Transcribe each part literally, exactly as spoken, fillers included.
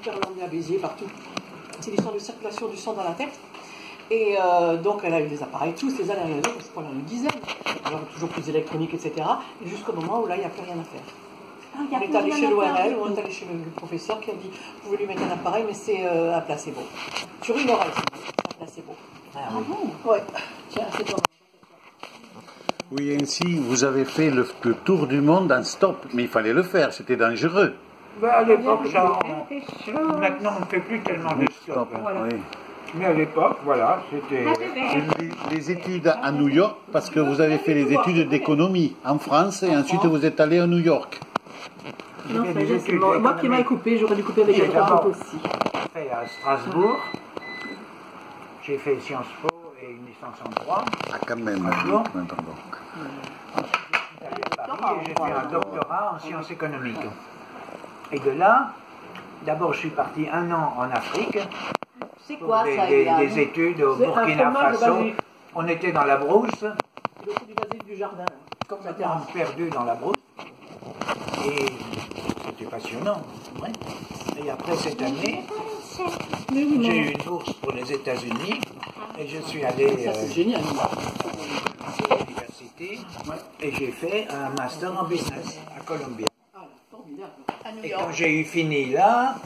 faire l'hernie à Béziers partout. C'est l'histoire de circulation du sang dans la tête. Et euh, donc elle a eu des appareils, tous les allergies, parce qu'on en a une dizaine. Alors toujours plus électronique, et cetera. Et jusqu'au moment où là, il n'y a plus rien à faire. Ah, on est allé chez l'O R L, on est allé chez le, le professeur qui a dit vous pouvez lui mettre un appareil, mais c'est euh, un placebo. Sur une oreille, c'est un placebo. Ah, ah bon? Ouais. Tiens, c'est toi. Oui, ainsi, vous avez fait le, le tour du monde en stop, mais il fallait le faire, c'était dangereux. Ben, à l'époque, ça, on, maintenant on ne fait plus tellement de stop. Voilà. Oui. Mais à l'époque, voilà, c'était... Les, les études à New York, parce que vous avez fait les études d'économie en France, et ensuite vous êtes allé à New York. Non, ça y est, c'est moi, moi qui m'avais coupé, j'aurais dû couper avec un droit aussi. J'ai fait à Strasbourg, j'ai fait Sciences Po et une licence en droit. Ah, quand même. Pardon. Pardon. Ensuite, je suis allé à Paris et j'ai fait un doctorat en sciences économiques. Et de là, d'abord je suis parti un an en Afrique. C'est quoi des, ça, des, des études au Burkina Faso. On était dans la brousse. Le coup du basilic du jardin, complètement perdu dans la brousse. Et c'était passionnant, ouais. Et après cette année, j'ai eu une bourse pour les États-Unis et je suis allé ça, c'est euh, génial. à l'université et j'ai fait un master en business à Columbia. Ah, formidable. Et quand j'ai eu fini là,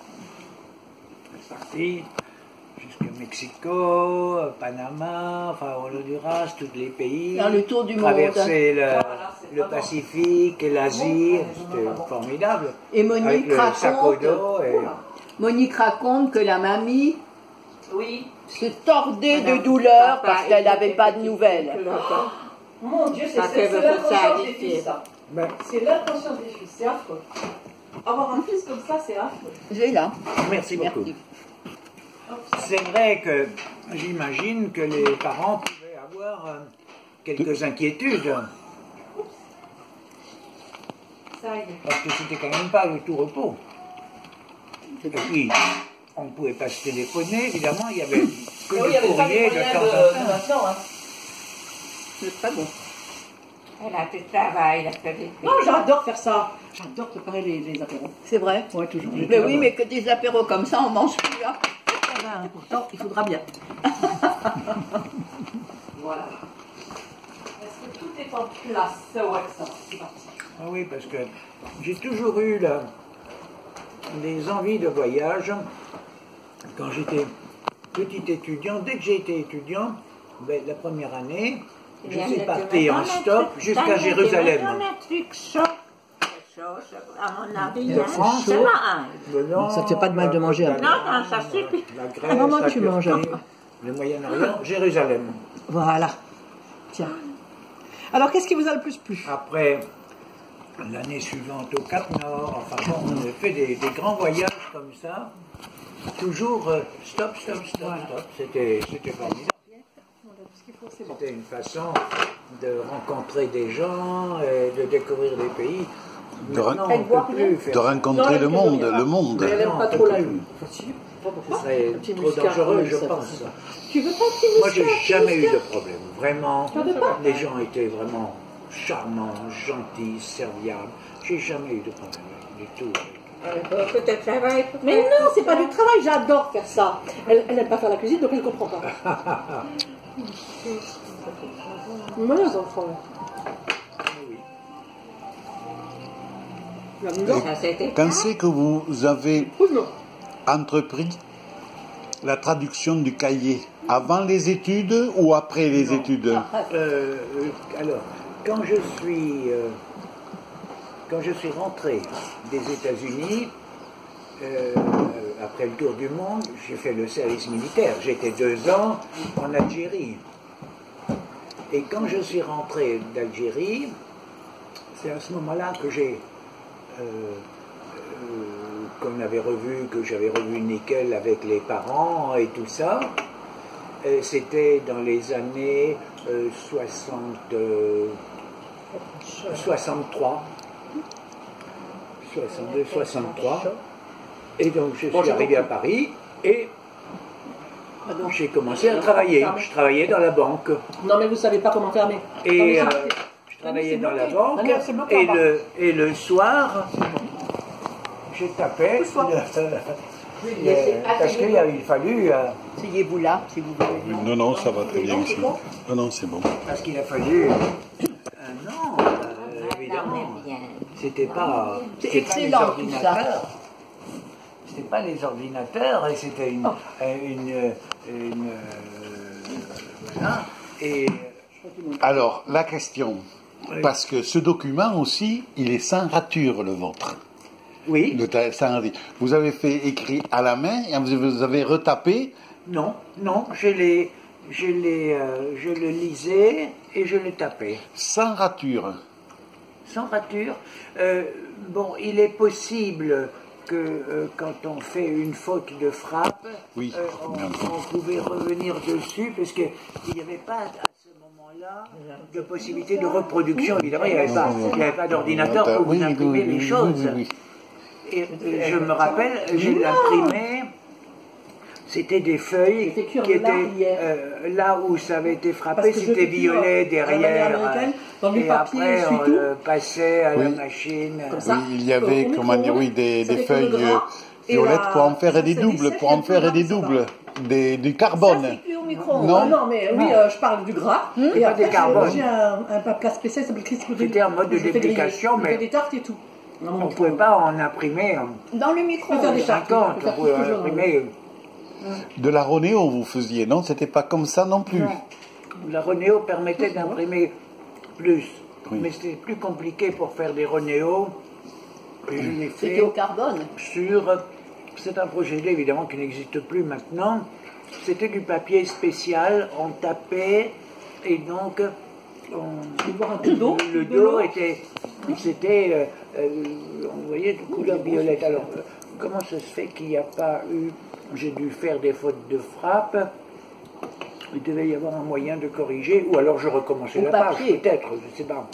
je suis parti jusqu'au Mexico, Panama, enfin Honduras, tous les pays. Dans le tour du monde. Traverser le, le Pacifique et l'Asie, c'était formidable. Et Monique avec le sac au raconte, dos et... Monique raconte que la mamie Oui. se tordait de douleur parce qu'elle n'avait pas de nouvelles. Mon Dieu, c'est Parce qu'elle veut l'inconscience faire ça des à filles, ça. Ben, C'est l'inconscience des filles, c'est affreux. Avoir un fils comme ça, c'est affreux. J'ai là. merci beaucoup. Merci. C'est vrai que j'imagine que les parents pouvaient avoir euh, quelques inquiétudes. Ça y est. Parce que c'était quand même pas le tout repos. Et puis, on ne pouvait pas se téléphoner, évidemment, il y avait que Oui, il du y avait pas courrier de de moyens temps de, en de temps. maintenant. Hein. C'est pas bon. Elle a du travail, elle fait des Non, j'adore faire ça. J'adore préparer les, les apéros. C'est vrai. Ouais, toujours. Mais oui, mais que des apéros comme ça, on mange plus. Hein. Ben, pourtant, il faudra bien. Voilà. Est-ce que tout est en place? Ouais, ça va, c'est parti. Ah oui, parce que j'ai toujours eu la- des envies de voyage. Quand j'étais petit étudiant, dès que j'ai été étudiant, ben, la première année, je suis parti en stop jusqu'à Jérusalem. De France, Non, ça te fait pas de mal de manger un peu. Non, non, ça suffit. La Grèce, À un moment, la tu manges un Turquie, le Moyen-Orient, Jérusalem. Voilà. Tiens. Alors, qu'est-ce qui vous a le plus plu? Après, l'année suivante au Cap Nord, enfin bon, on a fait des, des grands voyages comme ça. Toujours euh, stop, stop, stop, Voilà. stop. C'était c'était formidable. C'est bon. C'était une façon de rencontrer des gens, et de découvrir des pays. De re- Maintenant, on ne peut plus faire De ça. rencontrer le monde, le monde. Mais elle n'aime Non, pas on trop peut la plus. lune. Facile. Pas Ce pourquoi. serait Un petit trop muscat, dangereux, oui, je ça, pense. ça. Tu veux pas un petit Moi, muscat? j'ai jamais eu de problème. Vraiment, Tu en veux pas? les gens étaient vraiment charmants, gentils, serviables. J'ai jamais eu de problème du tout. Peut-être travail. Mais non, c'est pas du travail, j'adore faire ça. Elle elle n'aime pas faire la cuisine, donc elle ne comprend pas. Moi, les enfants. La maison. Ça, c'était Quand c'est que vous avez Oui, non. entrepris la traduction du cahier? Avant les études ou après les Non. études? Euh, euh, alors, quand je suis, euh, quand je suis rentré des États-Unis, euh, après le tour du monde, j'ai fait le service militaire. J'étais deux ans en Algérie. Et quand je suis rentré d'Algérie, c'est à ce moment-là que j'ai, euh, euh, qu'on avait revu, que j'avais revu Nickel avec les parents et tout ça. Euh, C'était dans les années euh, soixante, euh, soixante-trois. soixante-deux, soixante-trois. Et donc je suis arrivé à Paris et j'ai commencé à travailler. Je travaillais dans la banque. Non, mais vous savez pas comment fermer. Et Non, mais euh, c'est- je travaillais c'est dans la bloqué. banque. Ah non, c'est bloqué Et en bas. le, et le soir, je tapais. Le soir. le- Euh, parce qu'il a il fallu, euh, Asseyez-vous là, si vous voulez. Non, non, ça va très bien aussi. Non, non, c'est bon. parce qu'il a fallu un an, euh, évidemment. C'était pas, C'est c'était pas les excellent, tout ordinateurs. C'était pas les ordinateurs, et c'était une, euh, une, euh, une, euh, voilà. Et Alors, la question, parce que ce document aussi, il est sans rature, le vôtre. oui, Le ta- sans rature. Vous avez fait écrit à la main et vous vous avez retapé. non, non, je l'ai, je l'ai, euh, je le lisais et je le tapais. Sans rature. Sans rature. Euh, bon, il est possible que euh, quand on fait une faute de frappe, Oui, euh, on, bien sûr. on pouvait revenir dessus, parce qu'il n'y avait pas à ce moment-là de possibilité de reproduction. Évidemment, il n'y avait pas, il n'y avait pas d'ordinateur pour vous Oui, oui, imprimer oui, les oui, choses. oui, oui. Et euh, je me rappelle, je l'imprimais. C'était des feuilles C'est écrit en qui étaient arrière. euh, là où ça avait été frappé, Parce que je c'était fais plus, violet euh, à la manière derrière. américaine, dans du Et papier, après, je suis on tout. le passait à la Oui. machine. Comme ça. Oui, il y avait, Au comment dire, oui, micro-ondes, des, ça des fait feuilles comme le gras. Et violettes la- pour en faire ça, des c'est doubles, dix-sept, pour en et faire puis des là, ça va. doubles, des, du Ça, carbone. c'est cuit au micro-ondes. Non. Ah non, mais oui, Non. euh, je parle du gras. Et Et pas après, des carbones. j'ai un, un plat spécial qui s'appelle Crispy. C'était un mode de Je fais griller. déplication, Je mais- fais des tartes et tout. Non, On non, ne pouvait pas en imprimer en Dans le On micro. peut faire des tartes. cinquante, on peut on faire pouvait tout ce que en je- imprimer. De la Ronéo, vous faisiez, non? C'était pas comme ça non plus. Non. La Ronéo permettait d'imprimer plus, Oui. mais c'était plus compliqué pour faire des Ronéo. Et je l'ai C'était fait au carbone. sur. C'est un procédé évidemment qui n'existe plus maintenant. C'était du papier spécial, on tapait et donc on- vais boire un peu d'eau. le De dos l'eau. était, c'était, euh, euh, on voyait de couleur violette. Alors euh, comment ça se fait qu'il n'y a pas eu, j'ai dû faire des fautes de frappe. Il devait y avoir un moyen de corriger, ou alors je recommençais Au la page, papier. peut-être, je ne sais pas.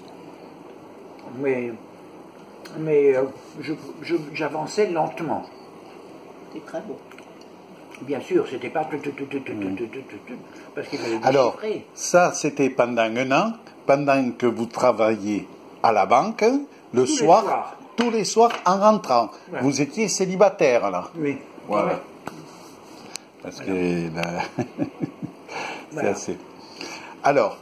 Mais, mais euh, je- je- j'avançais lentement. C'est très beau. Bien sûr, c'était pas tout, tout, tout, tout, tout, tout, tout, tout, tout, parce qu'il fallait Alors, déchiffrer. ça, c'était pendant un an, pendant que vous travailliez à la banque, le les soir, soirs. tous les soirs en rentrant. Ouais. Vous étiez célibataire, là. Oui. Voilà. Ouais. Parce que là, c'est Voilà. assez. Alors,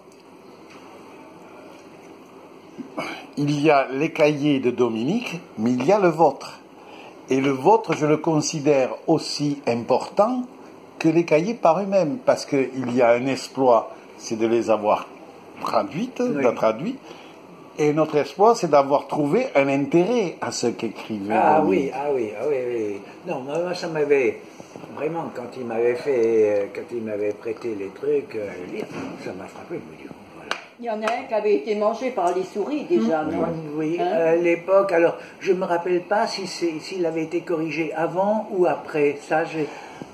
il y a les cahiers de Dominique, mais il y a le vôtre. Et le vôtre, je le considère aussi important que les cahiers par eux-mêmes, parce qu'il y a un exploit, c'est de les avoir traduites, Oui. de traduits, et notre exploit, c'est d'avoir trouvé un intérêt à ce qu'écrivait Ah Dominique. oui, ah oui, ah oui, oui, oui. Non, moi, ça m'avait, vraiment, quand il m'avait fait, euh, quand il m'avait prêté les trucs euh, à lire, ça m'a frappé, je me dis, voilà. Il y en a un qui avait été mangé par les souris déjà, non? Oui, Hein? à l'époque, alors, je ne me rappelle pas si c'est, s'il avait été corrigé avant ou après, ça, j'ai...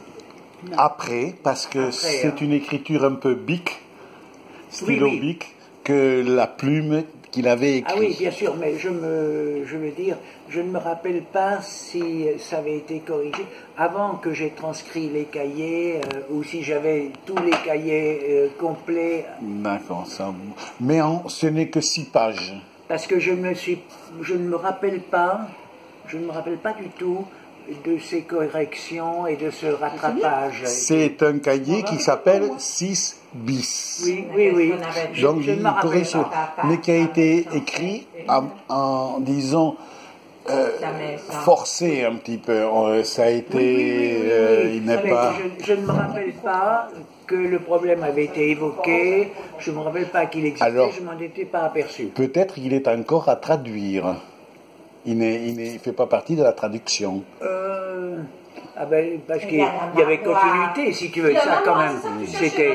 Après, parce que Après, c'est hein. une écriture un peu bic, stylo Oui, oui. bic, que la plume qu'il avait écrite. Ah oui, bien sûr, mais je me, je veux dire, je ne me rappelle pas si ça avait été corrigé avant que j'ai transcrit les cahiers euh, ou si j'avais tous les cahiers euh, complets, D'accord, ça. Mais en- ce n'est que six pages. parce que je me suis, je ne me rappelle pas, je ne me rappelle pas du tout de ces corrections et de ce rattrapage. C'est un cahier qui s'appelle six bis. Oui, oui, oui. Je, Donc, je ne il me rappelle corrige, pas. mais qui a été écrit en, en, disons, euh, forcé un petit peu. Euh, Ça a été, Oui, oui, oui, oui, euh, oui. il n'est Ah, mais pas. Je, je ne me rappelle pas que le problème avait été évoqué, je ne me rappelle pas qu'il existait, Alors- je m'en étais pas aperçu. Peut-être qu'il est encore à traduire. Il ne il n'est- fait pas partie de la traduction. Euh, ah ben, parce qu'il Il y y a la avait manoir. continuité, si tu veux, ça quand même. C'était,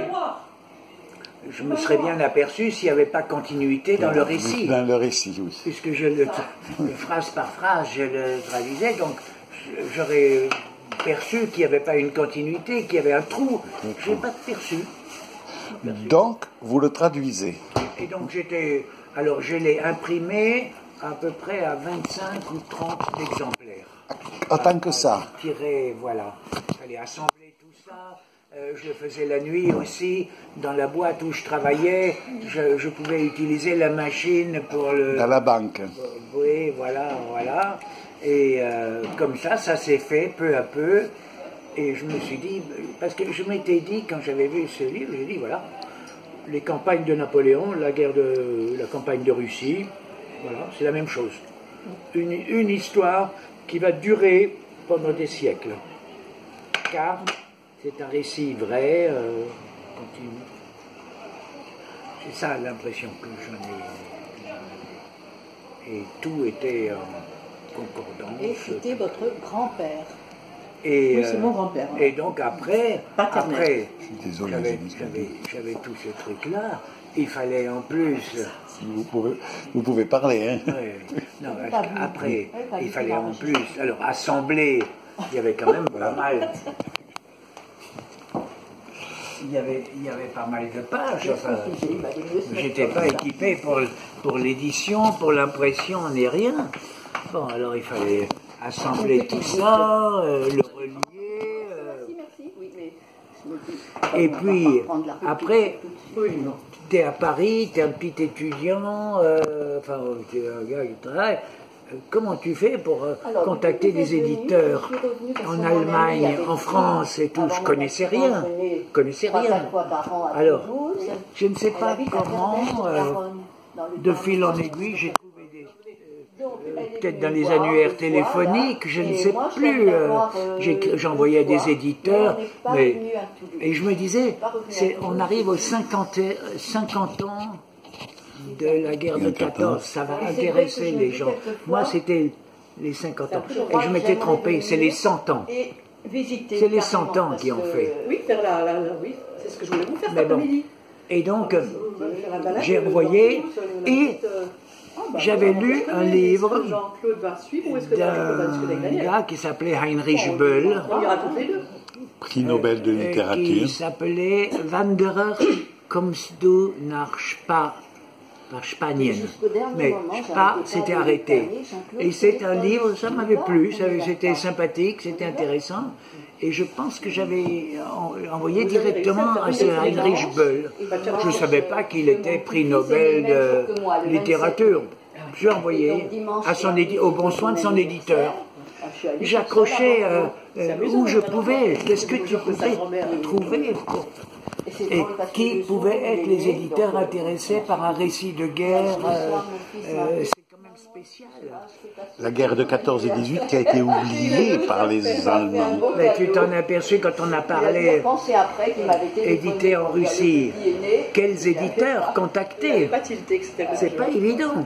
je me serais bien aperçu s'il n'y avait pas continuité dans le récit. Dans le récit, oui. Puisque je le, le phrase par phrase, je le traduisais, donc j'aurais perçu qu'il n'y avait pas une continuité, qu'il y avait un trou. Je n'ai pas perçu. Donc, vous le traduisez. Et donc j'étais, alors je l'ai imprimé à peu près à vingt-cinq ou trente exemplaires. Autant que ça. Tiré, voilà. Il fallait assembler tout ça. Euh, je le faisais la nuit aussi. Dans la boîte où je travaillais, je, je pouvais utiliser la machine pour le... À la banque. Oui, voilà, voilà. Et euh, comme ça, ça s'est fait peu à peu. Et je me suis dit, parce que je m'étais dit, quand j'avais vu ce livre, j'ai dit, voilà, les campagnes de Napoléon, la guerre de la campagne de Russie, voilà, c'est la même chose. Une, une histoire qui va durer pendant des siècles. Car c'est un récit vrai, euh, continu. C'est ça l'impression que j'en ai. Et tout était en concordance. Et c'était votre grand-père. Et, Oui, c'est euh, mon grand-père. hein. et donc après, Paternel. après Je suis désolé, j'avais, j'ai dit ce que j'avais, j'avais tout ce truc-là. Il fallait en plus. Si vous pouvez, vous pouvez parler, hein. Ouais, non, parce Pas vu. qu'après, Ouais, pas il vu, fallait pas en enregistré. plus. Alors, assembler, il y avait quand même pas mal. Il y avait, il y avait pas mal de pages. Enfin, j'étais pas équipé pour, pour l'édition, pour l'impression, ni rien. Bon, alors il fallait assembler tout ça, euh, le relier. euh, Merci, merci. Oui, mais je me dis, Et on va puis, pas prendre la réplique après, tout de suite. Oui, non. t'es à Paris, t'es un petit étudiant, euh, enfin, t'es un gars qui travaille. Euh, Comment tu fais pour euh, Alors, contacter depuis que des vous êtes venu, éditeurs je suis revenue parce en que mon ami Allemagne, avait en dit, France et tout? avant Je mon connaissais accident, rien. je venais Je connaissais trois, rien. quatre fois par an à Alors, Toulouse. je ne sais Elle pas habite à comment, euh, Verdun-sur-Garonne, dans le de temps fil en de- aiguille, j'ai trouvé des. Donc, elle est Peut-être venue dans les voir annuaires une fois, téléphoniques, là, je ne et sais moi, je plus. suis allée euh, voir, euh, j'ai- une J'envoyais fois, des éditeurs, mais on n'est pas mais venu à Toulouse. et je me disais, Pas revenu à c'est, Toulouse. on arrive aux cinquante, cinquante ans de la guerre de quatorze, ça va Et c'est vrai intéresser que je les me dis gens. quelquefois- Moi, c'était les cinquante ans. Je Et crois je que m'étais j'aimerais trompé, c'est venir les cent ans. Et visiter C'est les carrément, cent ans parce qui ont que- fait. Oui, faire la, la, la- oui, c'est ce que je voulais vous faire Mais cet bon. après-midi. Et donc, Faire la balade, j'ai euh, envoyé, dans Toulouse, euh, la et petite, euh, ah, bah, j'avais voilà. lu Est-ce que un les- livre est-ce que Jean-Claude va suivre ou est-ce que Daniel va discuter avec d'un Daniel? gars qui s'appelait Heinrich On- Böll, On ira toutes les deux. Prix Nobel de euh, qui littérature. s'appelait Wanderer kommst du nach Spa, nach Spanien. Jusqu'au dernier Mais moment, j'ai Spa arrêté s'était pas de arrêté. détailler, Jean-Claude, Et c'est un téléphone, livre, ça on y m'avait va, plu, on ça- y va c'était pas. sympathique, c'était On y va. intéressant. Et je pense que j'avais en- envoyé Vous avez directement réussi à à faire ce des Heinrich références. Böll. Et bah, tiens, Je ne je- savais pas qu'il je- était mon prix petit-fils est Nobel le même jour de que moi, le littérature. J'ai Et envoyé donc, dimanche, à son j'ai édi- au bon soin de son éditeur. Ah, je suis allée J'accrochais sur ça, euh, là-bas. euh, amusant, où je ça, pouvais, non? qu'est-ce que Le tu jour que sa pouvais grand-mère, euh, trouver pour- Et, c'est et drôle parce que qui le jour pouvaient où être il est les né, éditeurs donc, intéressés par un récit de guerre. Le soir, euh, mon fils m'a euh, appelé. c'est quand même spécial. La guerre de quatorze et dix-huit qui a été oubliée par les Allemands. Mais tu t'en es aperçu quand on a parlé après qu'il m'avait téléphoné édité en pour dire, Russie. le petit est né. Quels éditeurs Il n'avait contacter? pas tilté que c'était le C'est pas évident.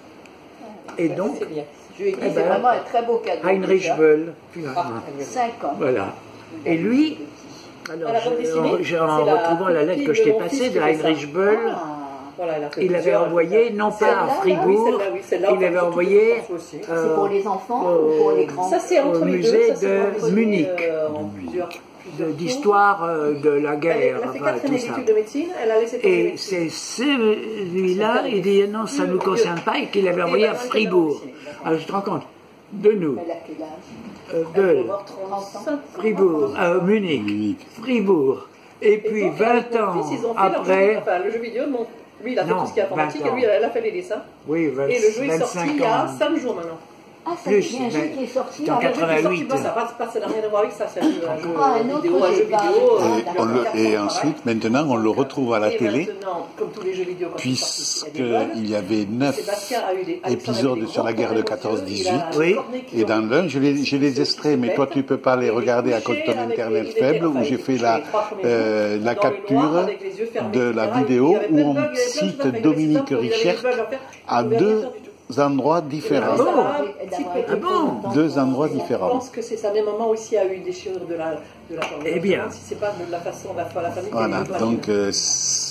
Et donc, C'est bien. Je lui ai dit, Eh c'est ben, vraiment un très beau cadeau. Heinrich déjà. Böll, finalement. Cinq ans. Voilà. Et lui, alors, À la bande je- dessinée, en, je- en c'est la retrouvant la lettre fille que je de t'ai mon passée fils de qui fait ça. Heinrich Böll, Ah. Voilà, elle a fait il avait plusieurs- envoyé, non pas à Celle-là, là, oui, Fribourg, celle-là, oui, celle-là, il enfin, avait surtout envoyé pour les enfants aussi. euh, C'est pour les enfants au- ou pour les grands? Ça, c'est entre au les musée deux. Ça, c'est de vendredi, Munich. euh, en plusieurs, de- plusieurs tours. d'histoire euh, de la Elle, guerre, elle a fait enfin, quatre tout années ça. d'études de médecine, elle a laissé tomber Et médecine. c'est celui-là, il dit non, ça ne nous concerne pas, et qu'il avait envoyé à Fribourg. Alors je te rends compte, de nous, Elle a quel âge? euh, Elle doit de avoir trente-cinq ans. Fribourg, euh, Munich, Munich. Fribourg, et Et puis donc, avec vingt mon ans fils, ils ont fait leur jeu- après, enfin, le jeu vidéo, mon- lui il a fait Non, tout ce qui est informatique vingt et lui ans. elle a fait les dessins. oui, vingt, Et le jeu est sorti vingt-cinq il y a ans, cinq jours maintenant. Ah, ça Plus, c'est un jeu mais- qui est sorti dans en Le jeu qui est sorti, quatre-vingt-huit. pas, ça n'a pas, pas- ça n'a rien à voir avec ça, c'est un jeu, un jeu Ah, un autre vidéo, un jeu, jeu pas- vidéo. Ah, euh, Et, qui on a le- quatre et ans, ensuite, maintenant, on le retrouve à la Et télé, maintenant, comme tous les jeux vidéo, quand ils sortent, il y a des bugs. puisqu'il y avait neuf Sébastien a eu des Alexandre épisodes a eu des sur la grands guerre de problèmes aux yeux, il a quatorze dix-huit. Oui. un cornet qui Et ont- dans l'un, je les- j'ai les extraits, mais toi tu peux pas les regarder à cause de ton internet faible, où j'ai fait la, euh, la capture de la vidéo où on cite Dominique Richert à deux endroits différents. bon Ah bon Deux endroits Je différents. pense que c'est sa même maman aussi a eu une déchirure de la de la jambe. Eh bien. Si c'est pas de la façon de la, la famille. qui a Voilà, eu une donc euh, c'est-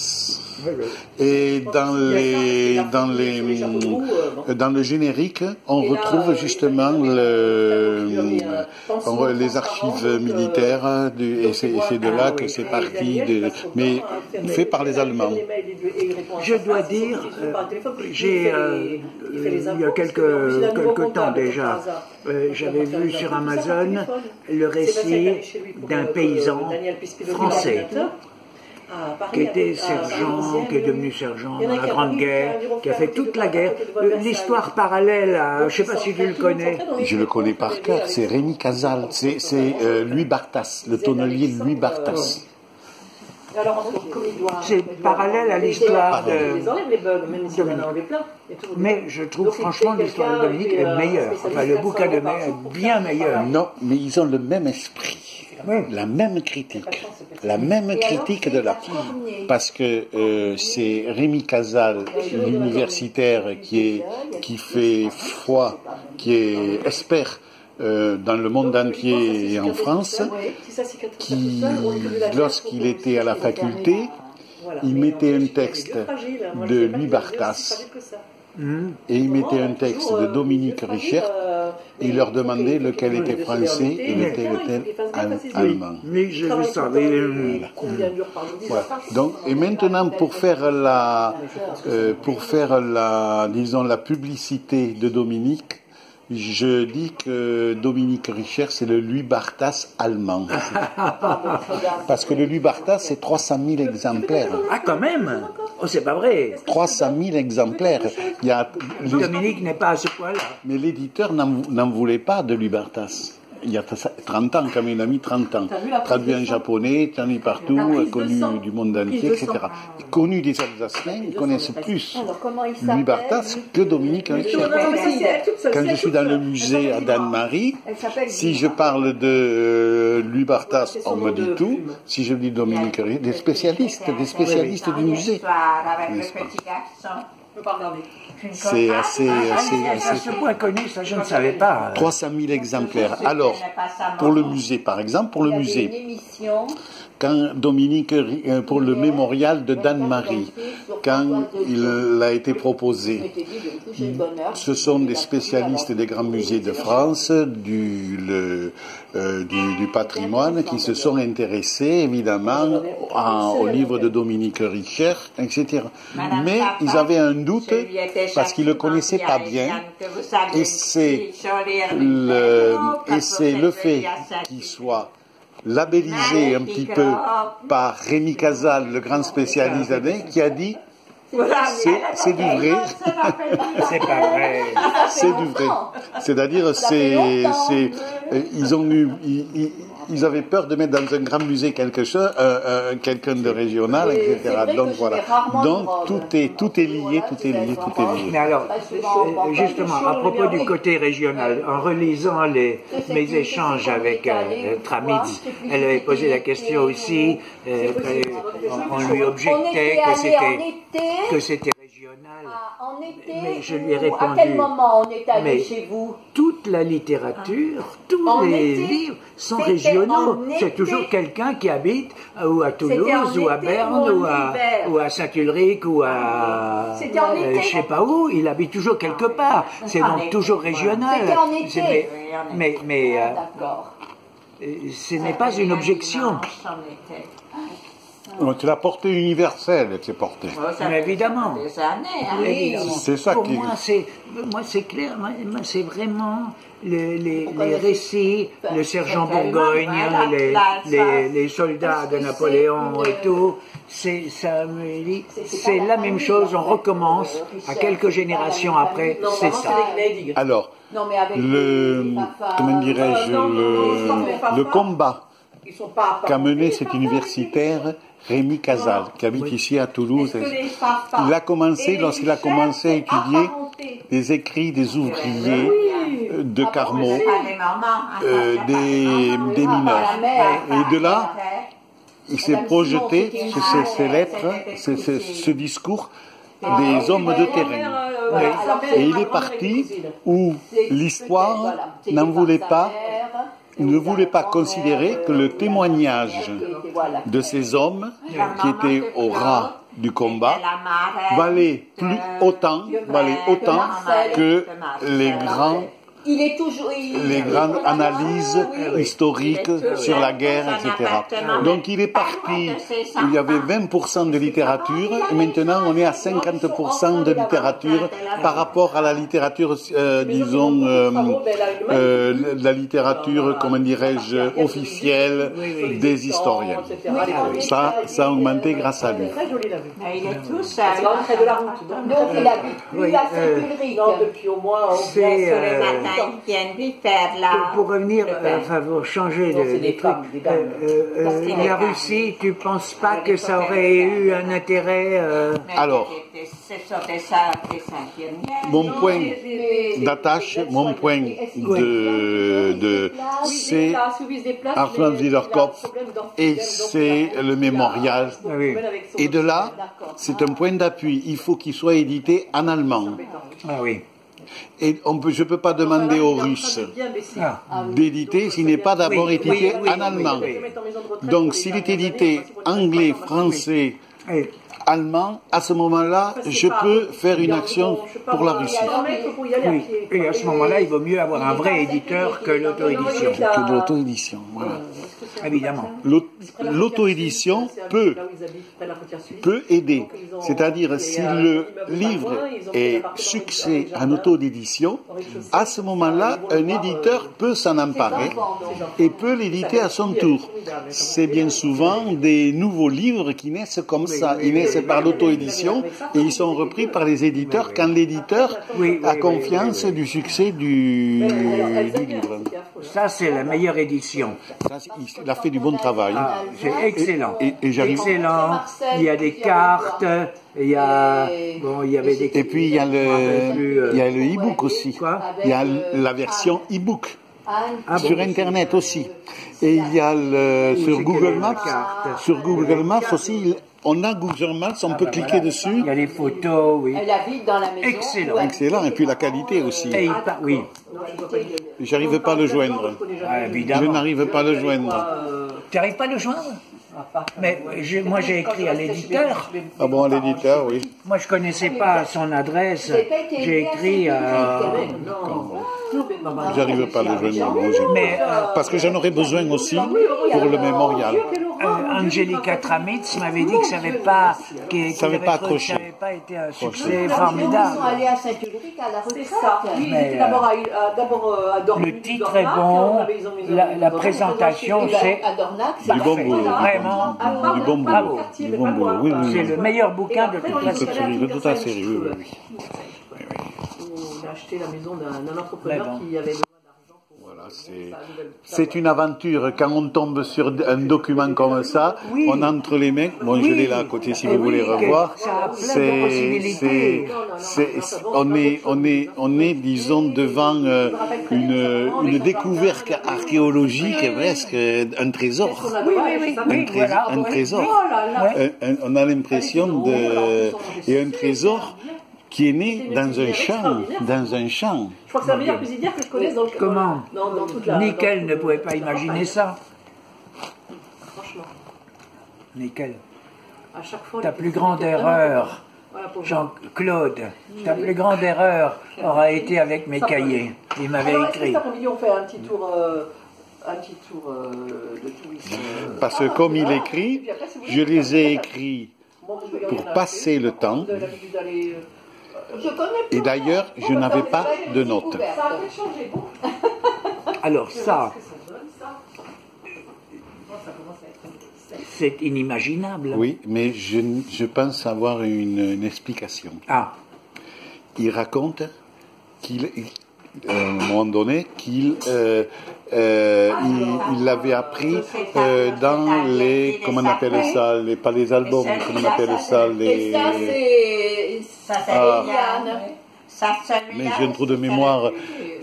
Oui, oui. Et dans les, dans les, dans le générique, on retrouve justement le, on- les archives militaires, du, et c'est et c'est de là que c'est parti, de, mais fait par les Allemands. Je dois dire, euh, j'ai, euh, il y a quelques, quelques temps déjà, euh, j'avais vu sur Amazon le récit d'un paysan français qui était sergent, qui est devenu sergent dans la Grande Guerre, qui a fait toute la guerre. Euh, L'histoire parallèle à, je ne sais pas si tu le connais. Je le connais par cœur, c'est Rémi Casal, c'est c'est, euh, Louis Barthas, le tonnelier Louis Barthas. C'est parallèle à l'histoire de... Ils enlèvent les bugs, même si on en a enlevé plein. Mais je trouve franchement l'histoire de Dominique est meilleure. Enfin, le bouquin de May est bien meilleur. Non, mais ils ont le même esprit, la même critique, la même critique de la... Parce que euh, c'est Rémi Casal, l'universitaire qui est qui fait foi, qui est expert euh, dans le monde entier et en France, qui, lorsqu'il était à la faculté, il mettait un texte de Louis Barthas et il mettait un texte de Dominique Richert et il leur demandait lequel était français et lequel était al- allemand. Oui, j'ai vu ça. Mais, euh, Voilà. Donc, et maintenant, pour faire la, euh, pour faire la, disons, la publicité de Dominique, je dis que Dominique Richert, c'est le Louis Barthas allemand. Parce que le Louis Barthas, c'est trois cent mille exemplaires. Ah, quand même. Oh, c'est pas vrai. trois cent mille exemplaires. Il y a, Dominique n'est pas à ce point-là. mais l'éditeur n'en n'en voulait pas de Louis Barthas. Il y a trente ans, quand même, il a mis trente ans. Traduit en japonais, traduit partout, connu du monde entier, et cetera. Connu des Alsaciens, ils connaissent plus Louis Barthas que Dominique Richert. Quand je suis dans le musée à Danemarie, si je parle de euh, Louis Barthas, on me dit tout. Si je dis Dominique Richert, des spécialistes, des spécialistes du musée. N'est-ce pas? C'est assez, assez, C'est à assez. ce point connu, ça je ne savais pas. trois cent mille exemplaires. Alors, pour le musée, par exemple, pour le musée, quand Dominique, euh, pour le mémorial de Danemarie, quand il a été proposé, ce sont des spécialistes des grands musées de France, du, le, euh, du, du patrimoine, qui se sont intéressés, évidemment, à- au livre de Dominique Richert, et cetera. Mais ils avaient un doute, parce qu'ils ne le connaissaient pas bien, et c'est le, et c'est le fait qu'il soit labellisé un petit peu par Rémi Casal, le grand spécialiste d'année, qui a dit c'est c'est du vrai, C'est pas vrai. c'est du vrai. C'est-à-dire, c'est, c'est, euh, ils ont eu, ils, ils- ils avaient peur de mettre dans un grand musée quelque chose, euh, euh, quelqu'un de régional, et cetera. Donc voilà. Donc tout est, tout est lié, tout est lié, tout est Mais lié. alors, euh, justement, à propos du côté régional, en relisant les, mes échanges avec euh, Tramitz, elle avait posé la question aussi, euh, euh, on, on lui objectait que c'était, que c'était régional. En été, Mais je lui ai ou répondu, à quel moment on est allé mais chez vous? toute la littérature, tous En les été, livres sont c'était régionaux. en C'est été. toujours quelqu'un qui habite euh, ou à C'était Toulouse, en ou à été Berne, ou en ou à, hiver. ou à Saint-Ulrich, ou à... C'était en euh, été. je sais pas où, il habite toujours quelque part. C'est En donc été, toujours voilà. régional. C'était en été. C'est- Mais, Oui, en été. mais, mais, euh, D'accord. euh, ce n'est pas une objection. Donc, c'est la portée universelle qui est portée. Mais évidemment. Des années, hein. Évidemment. C'est ça Pour qui- moi, c'est, moi, c'est clair. Moi, moi, c'est vraiment le- les, les récits, le sergent Bourgogne, Voilà, les, l'Alsace. les, les soldats de Est-ce que Napoléon c'est et une- tout. C'est, ça me dit, C'est- c'est c'est pas la la même famille, chose. la On famille. recommence Euh, à Richard, quelques c'est pas générations la même après. famille. C'est Non, ça. c'est Alors, Non, mais avec le, les papas, comment dirais-je, Euh, non, non, non, non, le, le combat Ils sont pas qu'a mené cet universitaire Rémi Casal, qui habite ici à Toulouse. Il a commencé, lorsqu'il a commencé à étudier des écrits des ouvriers euh, de Carmaux, euh, des, des mineurs. Et de là, il s'est projeté sur ces, ces lettres, ce, ce- ce discours des hommes de terrain. Et il est parti où l'histoire n'en voulait pas, ne voulait pas considérer que le témoignage de ces hommes qui étaient au ras du combat la marraine valait plus de- autant, valait autant Marcel. que de Marcel. les grands Il est toujours. il- les grandes il- analyses Oui, oui. historiques Il est tout sur la seul guerre, dans son et cetera. appartement. Donc il est parti, il y avait vingt pour cent de littérature, et maintenant on est à cinquante pour cent de littérature par rapport à la littérature, euh, disons, euh, euh, la littérature, comment dirais-je, officielle des historiens. Ça, ça a augmenté grâce à lui. Très joli la vue. Mais il est tout seul. C'est vraiment près de la route. Donc, Donc il habite plus Oui, à euh, Saint-Ulrich. non, depuis au moins on C'est, vient Tous les euh, matins, ils viennent lui faire là. Pour, pour revenir, euh, enfin pour changer Non, de, c'est de des truc, femmes, des dames. euh, euh, Parce euh, qu'il la est Russie, tu penses pas que ça aurait eu un intérêt euh, Mais Alors. des- des- Ce sont des, ça- des infirmières. Mon point mais- d'attache, mon point de, de c'est Armand Wiederkopf et c'est le mémorial. Ah oui. Et de là, c'est un point d'appui. Il faut qu'il soit édité en allemand. Ah oui. Et on peut, je ne peux pas demander aux Russes Ah. d'éditer s'il n'est pas d'abord Oui, édité oui, oui, en allemand. oui, Donc s'il est édité anglais, français, Et- allemand, à ce moment-là, je peux faire une action pour la Russie. oui. Et à ce moment-là, il vaut mieux avoir un vrai éditeur que l'auto-édition. Que de l'auto-édition. Voilà. Évidemment. L'aut- L'auto-édition peut, peut aider. C'est-à-dire, si le livre est succès en auto-édition, à ce moment-là, un éditeur peut s'en emparer et peut l'éditer à son tour. C'est bien souvent des nouveaux livres qui naissent comme ça. Ils naissent par l'auto-édition et ils sont repris par les éditeurs quand l'éditeur Oui, oui, a oui, confiance oui, oui. du succès du, du livre. Ça, c'est la meilleure édition. Ça, c'est- il a fait du bon travail. Ah, c'est excellent. Et, et j'arrive. Excellent. Il y a des cartes, il y a, bon, il y avait des. Et puis il y a Je me rappelle plus, le, euh, il y a le e-book aussi. Quoi Il y a la version e-book Ah bon. sur Internet aussi. Et il y a le, sur c'est Google quelle est la Maps, carte sur Google Maps aussi, il- on a Google Maps, on peut cliquer dessus. Il y a les photos, oui. Elle habite dans la maison. Excellent. Ouais. Excellent. Et puis la qualité aussi. Et il par- oui, J'arrive pas à le joindre. ah, Je évidemment. n'arrive pas à le joindre. Tu n'arrives pas à le joindre? Mais j'ai- moi, j'ai écrit à l'éditeur. Ah bon, à l'éditeur, oui. Moi, je connaissais pas son adresse. J'ai écrit à. J'arrive pas à le joindre. moi, je- Mais euh, Parce que j'en aurais besoin aussi pour le mémorial. euh, Angelica Tramitz m'avait dit que ça n'avait pas, qu'il- Ça qu'il avait pas avait trouvé que accroché. ça n'avait pas été un succès Ils sont formidable. allés à Saint-Ulrich à la C'est retraite. ça. Oui, il Mais, était d'abord à, à- d'abord, euh, à Dornac. Le titre est bon, la, la présentation, Et ben, c'est à Dornac, Du c'est bon parfait. boulot. vraiment. Du bon boulot. Bravo. Du bon boulot. Oui, oui, C'est oui. le meilleur bouquin de toute la De toute série. série, de toute la série, oui, oui, oui. On a acheté la maison d'un d'un entrepreneur Mais bon. qui avait besoin d'argent pour Voilà, pour c'est- sa nouvelle- C'est une aventure. Quand on tombe sur un document comme ça, Oui. on entre les mains. Bon, je Oui. l'ai là à côté si Et vous voulez oui, que revoir. ça a plein de C'est, possibilités. c'est, c'est- on est, on est, on est, disons, devant euh, une, une découverte archéologique presque, un trésor. Oui, oui, oui, Un, oui, trésor, voilà. un oui. trésor. Oh là là. Un- un- on a l'impression de, et un trésor qui est né dans un champ, dans un champ. Je crois que c'est la meilleure cuisinière que je connaisse dans le Comment dans, dans toute la. Nickel dans- ne pouvait pas imaginer ça. Franchement, Nickel. à chaque fois. Ta les plus cuisiniers grande étaient vraiment erreur, contents. Voilà, pour Jean-Claude, ta plus grande erreur aura été avec mes cahiers. Il m'avait Alors, est-ce que écrit. cet après-midi, on fait un petit tour, euh, un petit tour euh, de tourisme euh, Parce que comme il écrit, je les ai écrits bon, je vais y pour en passer le temps. Vous avez l'habitude d'aller, euh, Je connais plus. Et d'ailleurs, je n'avais pas de notes. Ça a peut-être changé, bon. Alors ça, Qu'est-ce que ça donne, ça Bon, ça commence à être. c'est inimaginable. Oui, mais je, je pense avoir une, une explication. Ah, Il raconte qu'il, euh, à un moment donné, qu'il euh, euh, il, il l'avait appris euh, dans les, comment on appelle ça, les, pas les albums, comment on appelle ça, Et les... ça, c'est. Ça, c'est Ah. Liliane. Ça, celui-là, Mais j'ai un trou de c'est mémoire,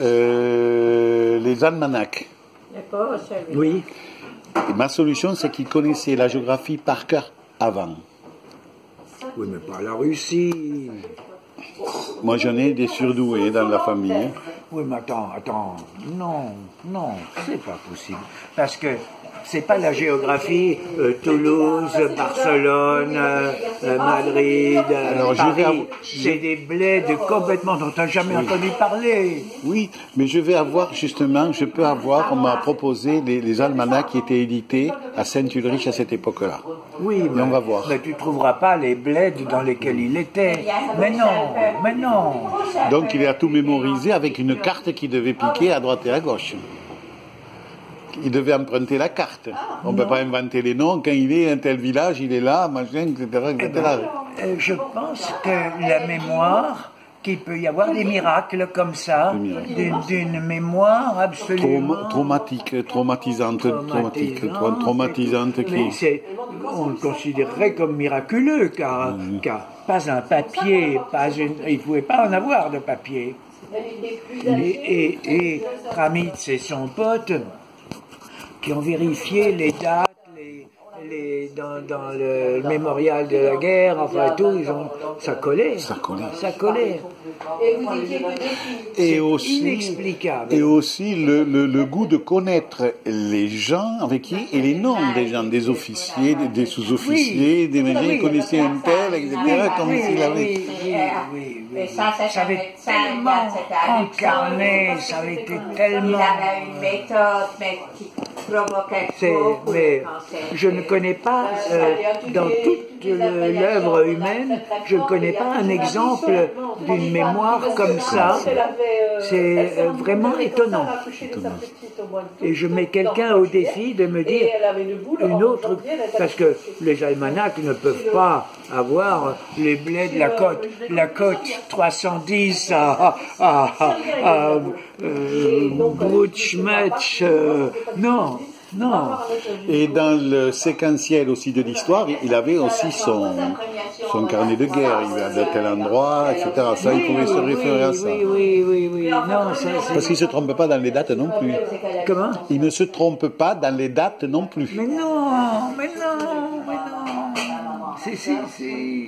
euh, les almanachs. Le pauvre, celui-là. oui. Et ma solution, c'est qu'il connaissait la géographie par cœur avant. Oui, mais pas la Russie. Moi, j'en ai des surdoués dans la famille. hein. Oui, mais attends, attends. Non, non, c'est pas possible. Parce que c'est pas la géographie euh, Toulouse, Barcelone, euh, euh, Madrid, euh, Alors, je vais Paris. avou- C'est des bleds complètement dont tu n'as jamais entendu parler. Oui, mais je vais avoir justement, je peux avoir, on m'a proposé les, les almanachs qui étaient édités à Saint-Ulrich à cette époque-là. Oui, mais on va voir. Mais tu trouveras pas les bleds dans lesquels il était. Mais non, mais non. Donc il a tout mémorisé avec une carte qui devait piquer à droite et à gauche. Il devait emprunter la carte. On ne peut pas inventer les noms. Quand il est un tel village, il est là, machin, et cetera, et cetera. Euh, je pense que la mémoire, qu'il peut y avoir des miracles comme ça, d'une, d'une mémoire absolument Trauma- traumatique, traumatisante, traumatique, tra- traumatisante qui. Mais c'est, on le considérerait comme miraculeux, car, Mhm. car pas un papier, pas une, il ne pouvait pas en avoir de papier. Et, et, et Tramitz et son pote, qui ont vérifié les dates, les, les, dans, dans le mémorial de la guerre, enfin tout, ils ont, ça collait. Ça collait. Ça collait. Et C'est aussi, inexplicable. et aussi le, le, le goût de connaître les gens avec qui, et les noms des gens, des officiers, des, des sous-officiers, Oui. des médecins, Oui. il connaissait un tel, et cetera, comme Oui, s'il avait. oui, oui, oui, oui. Et ça, c'est Ça un avait médecin, tellement c'était à incarné, Luxembourg. ça avait été Il tellement... avait une méthode, mais qui provoquait C'est- beaucoup mais de cancer. je ne connais pas, euh, dans toute le- l'œuvre humaine, je ne connais pas un exemple d'une mémoire comme ça. C'est euh, vraiment étonnant. Et je mets quelqu'un au défi de me dire une autre, parce que les almanachs ne peuvent pas avoir les blés de la côte, la côte trois cent dix à, à, à, à euh, Brutschmetsch, euh, non, non. Et dans le séquentiel aussi de l'histoire, il avait aussi son, son carnet de guerre, il va de tel endroit, et cetera. Ça, il pouvait se référer à ça. Oui, oui, oui, oui, non, ça, c'est... Parce qu'il ne se trompe pas dans les dates non plus. Comment? Il ne se trompe pas dans les dates non plus. Mais non, mais non, mais non. C'est, c'est, c'est...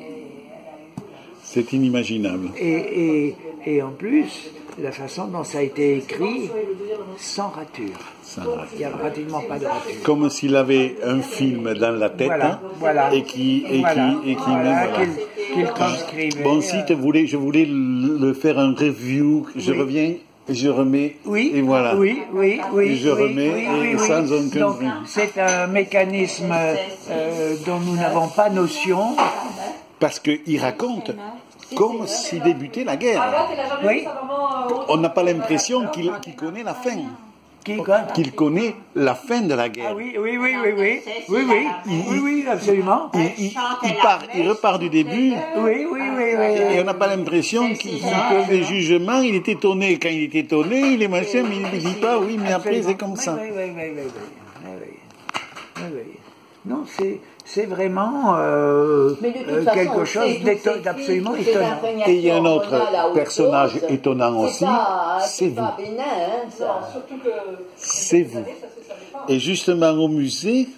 C'est inimaginable. Et, et, et en plus, la façon dont ça a été écrit, sans rature. Ça, Il n'y a pratiquement pas de rature. comme s'il avait un film dans la tête, Voilà, hein, voilà. et qui et Voilà, qui et qui voilà, même, voilà. qu'il, qu'il transcrivait. Bon, si tu voulais, je voulais le, le faire un review. Je Oui. reviens, je remets, Oui, et voilà. oui, oui, oui. Je oui, remets, oui, et oui, oui. sans aucun Donc, bruit. c'est un mécanisme euh, dont nous n'avons pas notion. Parce qu'il raconte comme s'il débutait la guerre. Oui. On n'a pas l'impression qu'il qu'il connaît la fin. Qui, quoi? Qu'il connaît la fin de la Ah guerre. oui, oui, oui, oui, oui, oui, oui, oui, oui, absolument. Il, il- il part, il repart du début. Oui, oui, oui, oui. Et on n'a pas l'impression qu'il qu'il fait des jugements. Il est étonné. Quand il est étonné, il est machin, mais il ne dit pas oui, mais après c'est comme ça. Oui, oui, oui, oui, oui, oui, oui, oui, oui. Non, c'est, c'est vraiment euh, Mais de toute euh, façon, quelque on chose sait, d'éto- toutes ces d'absolument filles, toutes ces étonnant. imprégnations Et il y a un qu'on autre a là, personnage autour, étonnant c'est aussi, pas- c'est c'est vous. pas bénin, hein, ça. C'est vous. Et justement au musée,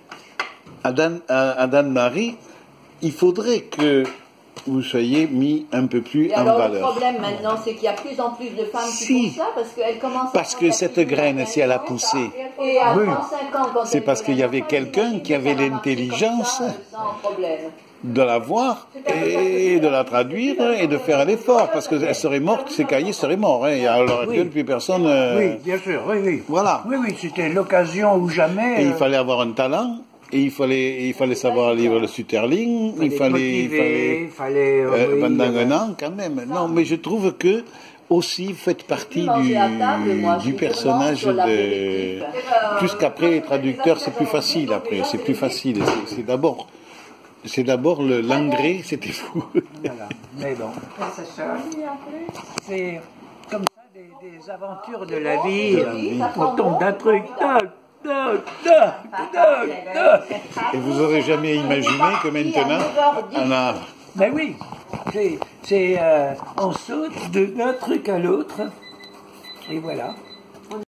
à Dan- à à Dan-Marie, il faudrait que vous soyez mis un peu plus Et en alors le valeur. problème maintenant, c'est qu'il y a plus en plus de femmes qui Si. font ça parce qu'elles commencent à Parce que prendre cette la graine, pilule si elle a poussé, et à Oui. trente-cinq ans, quand C'est elles parce font qu'il y la avait enfant, quelqu'un elles qui avait disent, ça va marcher l'intelligence comme ça, sans problème. de la voir et de la traduire et de faire l'effort, parce qu'elle serait morte, ces cahiers seraient morts. Hein, et à l'heure actuelle, plus personne. euh, Oui, bien sûr, oui, oui. Voilà. Oui, oui, c'était l'occasion ou jamais. Et il euh, fallait avoir un talent, et il fallait, et il fallait savoir lire le Sutterling, il fallait, il fallait, motiver, fallait, euh, euh, oui, pendant euh, un an quand même. Non, mais je trouve que aussi vous faites partie du, du personnage de. Plus qu'après les traducteurs, c'est plus facile après, c'est plus facile. C'est- C'est d'abord, c'est d'abord le l'engrais, c'était fou. Voilà. Mais bon, c'est comme ça des, des aventures de la vie. On tombe d'un truc, tac, tac, tac, tac, tac. Et vous aurez jamais imaginé que maintenant, on a. Mais oui, c'est, c'est euh, on saute de- d'un truc à l'autre, et voilà.